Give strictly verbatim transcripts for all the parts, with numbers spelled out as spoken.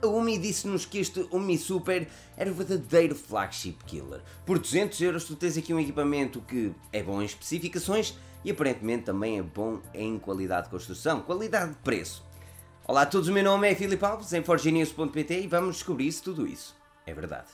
A Umi disse-nos que este Umi Super era o verdadeiro flagship killer. Por duzentos euros tu tens aqui um equipamento que é bom em especificações e aparentemente também é bom em qualidade de construção, qualidade de preço. Olá a todos, o meu nome é Filipe Alves, em forge news ponto pt e vamos descobrir se tudo isso é verdade.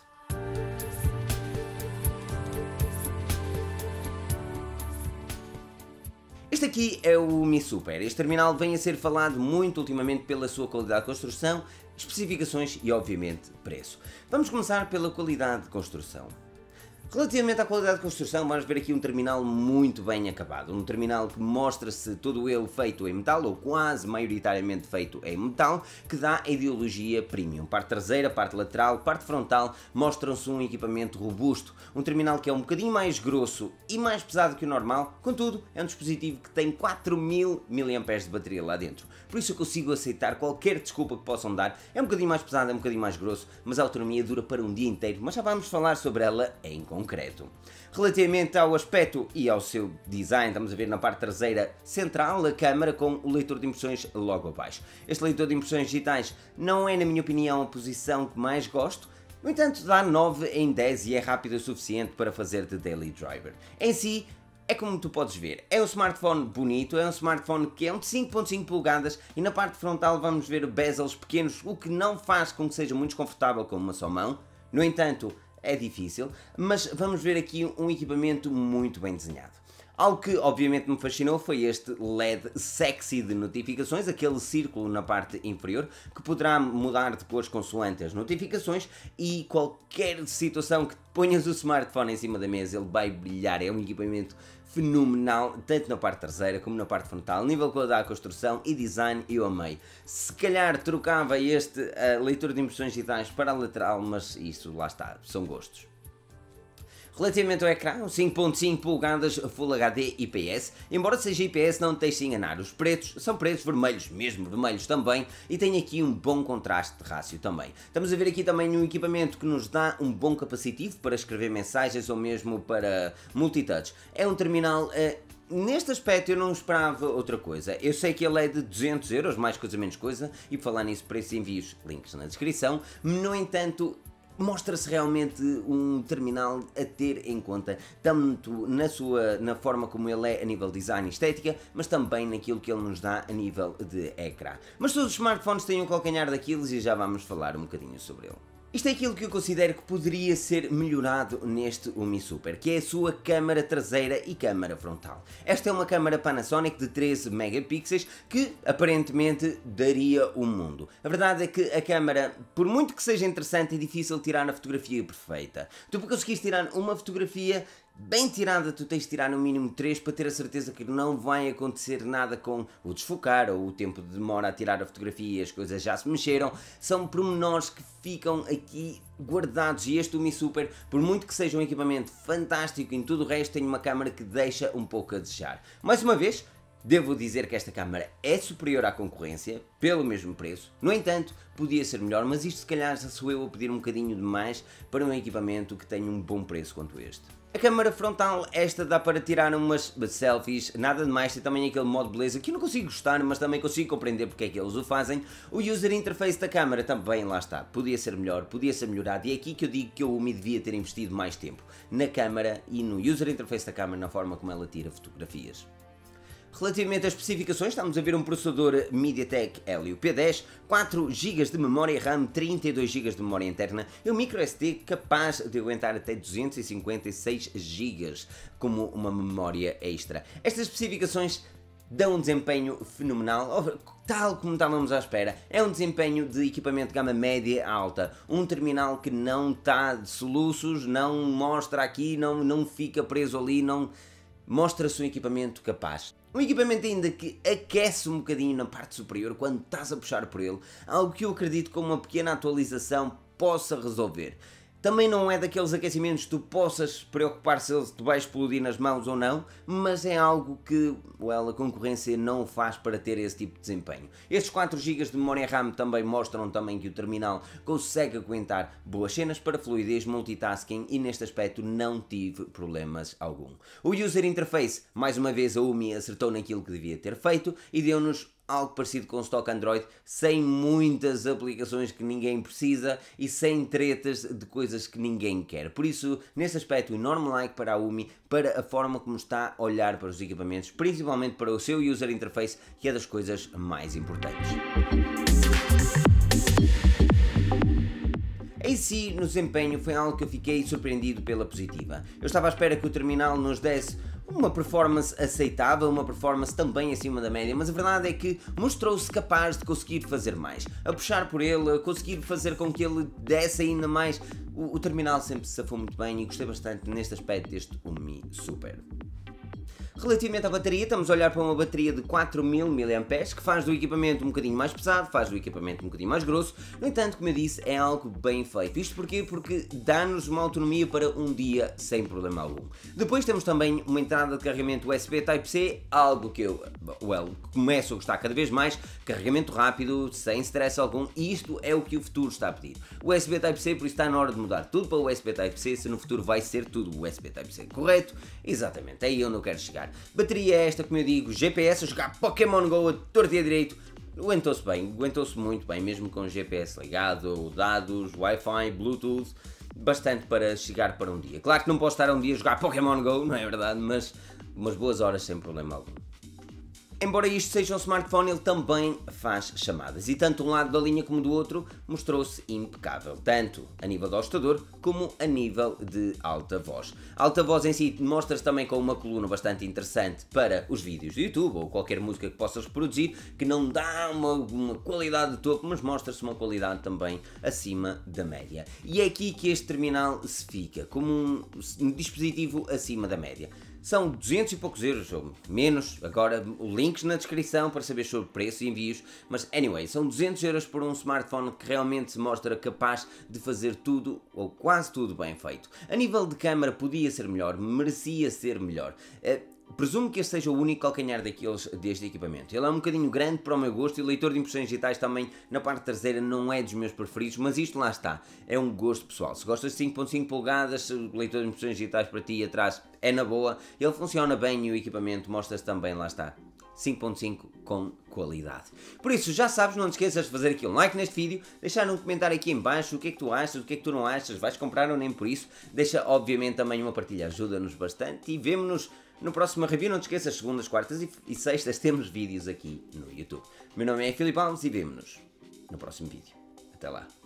Este aqui é o Umi Super. Este terminal vem a ser falado muito ultimamente pela sua qualidade de construção, especificações e obviamente preço. Vamos começar pela qualidade de construção. Relativamente à qualidade de construção, vamos ver aqui um terminal muito bem acabado, um terminal que mostra-se todo ele feito em metal, ou quase maioritariamente feito em metal, que dá a ideologia premium. Parte traseira, parte lateral, parte frontal, mostram-se um equipamento robusto, um terminal que é um bocadinho mais grosso e mais pesado que o normal, contudo é um dispositivo que tem quatro mil miliampères de bateria lá dentro, por isso eu consigo aceitar qualquer desculpa que possam dar. É um bocadinho mais pesado, é um bocadinho mais grosso, mas a autonomia dura para um dia inteiro, mas já vamos falar sobre ela em concreto. Relativamente ao aspecto e ao seu design, estamos a ver na parte traseira central a câmara com o leitor de impressões logo abaixo. Este leitor de impressões digitais não é, na minha opinião, a posição que mais gosto. No entanto, dá nove em dez e é rápido o suficiente para fazer de daily driver. Em si, é como tu podes ver, é um smartphone bonito, é um smartphone que é um de cinco ponto cinco polegadas e na parte frontal vamos ver bezels pequenos, o que não faz com que seja muito desconfortável com uma só mão. No entanto, é difícil, mas vamos ver aqui um equipamento muito bem desenhado. Algo que obviamente me fascinou foi este L E D sexy de notificações, aquele círculo na parte inferior, que poderá mudar depois consoante as notificações e qualquer situação que ponhas o smartphone em cima da mesa, ele vai brilhar. É um equipamento fenomenal, tanto na parte traseira como na parte frontal. Nível de qualidade de construção e design eu amei. Se calhar trocava este uh, leitor de impressões digitais para a lateral, mas isso lá está, são gostos. Relativamente ao ecrã, cinco ponto cinco polegadas Full H D I P S, embora seja I P S não te deixe enganar, os pretos são pretos vermelhos, mesmo vermelhos também, e tem aqui um bom contraste de rácio também. Estamos a ver aqui também um equipamento que nos dá um bom capacitivo para escrever mensagens ou mesmo para multitouch. É um terminal... Uh, Neste aspecto eu não esperava outra coisa. Eu sei que ele é de duzentos euros, mais coisa menos coisa, e por falar nisso, preço e envios, links na descrição. No entanto, mostra-se realmente um terminal a ter em conta, tanto na, sua, na forma como ele é a nível de design e estética, mas também naquilo que ele nos dá a nível de ecrã. Mas todos os smartphones têm um calcanhar daqueles e já vamos falar um bocadinho sobre ele. Isto é aquilo que eu considero que poderia ser melhorado neste Umi Super, que é a sua câmara traseira e câmara frontal. Esta é uma câmara Panasonic de treze megapixels que aparentemente daria o mundo. A verdade é que a câmara, por muito que seja interessante, é difícil tirar a fotografia perfeita. Tu conseguiste tirar uma fotografia bem tirada, tu tens de tirar no mínimo três para ter a certeza que não vai acontecer nada com o desfocar ou o tempo de demora a tirar a fotografia e as coisas já se mexeram. São pormenores que ficam aqui guardados e este Umi Super, por muito que seja um equipamento fantástico, em tudo o resto tem uma câmara que deixa um pouco a desejar. Mais uma vez, devo dizer que esta câmara é superior à concorrência, pelo mesmo preço. No entanto, podia ser melhor, mas isto se calhar já sou eu a pedir um bocadinho demais para um equipamento que tenha um bom preço quanto este. A câmara frontal, esta dá para tirar umas selfies, nada de mais, tem também aquele modo beleza que eu não consigo gostar, mas também consigo compreender porque é que eles o fazem. O user interface da câmara também, lá está, podia ser melhor, podia ser melhorado e é aqui que eu digo que o Umi devia ter investido mais tempo na câmara e no user interface da câmara, na forma como ela tira fotografias. Relativamente às especificações, estamos a ver um processador MediaTek Helio P dez, quatro gigas de memória RAM, trinta e dois gigas de memória interna e um micro S D capaz de aguentar até duzentos e cinquenta e seis gigas como uma memória extra. Estas especificações dão um desempenho fenomenal, tal como estávamos à espera. É um desempenho de equipamento de gama média a alta, um terminal que não está de soluços, não mostra aqui, não, não fica preso ali, não mostra-se um equipamento capaz. Um equipamento ainda que aquece um bocadinho na parte superior quando estás a puxar por ele, algo que eu acredito que com uma pequena atualização possa resolver. Também não é daqueles aquecimentos que tu possas preocupar se tu vais explodir nas mãos ou não, mas é algo que well, a concorrência não faz para ter esse tipo de desempenho. Estes quatro gigas de memória RAM também mostram também que o terminal consegue aguentar boas cenas para fluidez, multitasking e neste aspecto não tive problemas algum. O User Interface, mais uma vez a Umi acertou naquilo que devia ter feito e deu-nos algo parecido com o stock Android, sem muitas aplicações que ninguém precisa e sem tretas de coisas que ninguém quer. Por isso, nesse aspecto, enorme like para a Umi, para a forma como está a olhar para os equipamentos, principalmente para o seu user interface, que é das coisas mais importantes. Em si, no desempenho, foi algo que eu fiquei surpreendido pela positiva. Eu estava à espera que o terminal nos desse uma performance aceitável, uma performance também acima da média, mas a verdade é que mostrou-se capaz de conseguir fazer mais. A puxar por ele, a conseguir fazer com que ele desse ainda mais. O, o terminal sempre se safou muito bem e gostei bastante neste aspecto deste Umi Super. Relativamente à bateria, estamos a olhar para uma bateria de quatro mil miliampères-hora, que faz do equipamento um bocadinho mais pesado, faz do equipamento um bocadinho mais grosso. No entanto, como eu disse, é algo bem feito. Isto porquê? Porque dá-nos uma autonomia para um dia sem problema algum. Depois temos também uma entrada de carregamento U S B Type-C, algo que eu well, começo a gostar cada vez mais. Carregamento rápido, sem stress algum, e isto é o que o futuro está a pedir. U S B Type-C, por isso está na hora de mudar tudo para o U S B Type-C, se no futuro vai ser tudo U S B Type-C, correto? Exatamente, é aí onde eu quero chegar. Bateria é esta, como eu digo, G P S, a jogar Pokémon GO a torto e a direito, aguentou-se bem, aguentou-se muito bem, mesmo com o G P S ligado, dados, Wi-Fi, Bluetooth, bastante para chegar para um dia. Claro que não posso estar um dia a jogar Pokémon GO, não é verdade, mas umas boas horas sem problema algum. Embora isto seja um smartphone, ele também faz chamadas, e tanto de um lado da linha como do outro mostrou-se impecável, tanto a nível do ajustador como a nível de alta voz. A alta voz em si mostra-se também com uma coluna bastante interessante para os vídeos do YouTube ou qualquer música que possas reproduzir, que não dá uma, uma qualidade de topo, mas mostra-se uma qualidade também acima da média. E é aqui que este terminal se fica, como um, um dispositivo acima da média. São duzentos e poucos euros, ou menos, agora links na descrição para saber sobre preço e envios, mas anyway, são duzentos euros por um smartphone que realmente se mostra capaz de fazer tudo, ou quase tudo bem feito. A nível de câmara podia ser melhor, merecia ser melhor. Uh, Presumo que este seja o único calcanhar daqueles deste equipamento. Ele é um bocadinho grande para o meu gosto e o leitor de impressões digitais também na parte traseira não é dos meus preferidos, mas isto lá está, é um gosto pessoal. Se gostas de cinco ponto cinco polegadas, o leitor de impressões digitais para ti atrás é na boa, ele funciona bem e o equipamento mostra-se também, lá está, cinco ponto cinco com qualidade. Por isso, já sabes, não te esqueças de fazer aqui um like neste vídeo, deixar um comentário aqui em baixo o que é que tu achas, o que é que tu não achas, vais comprar ou nem por isso, deixa obviamente também uma partilha, ajuda-nos bastante e vemo-nos no próximo review. Não te esqueças, segundas, quartas e sextas temos vídeos aqui no YouTube. Meu nome é Filipe Alves e vemo-nos no próximo vídeo. Até lá.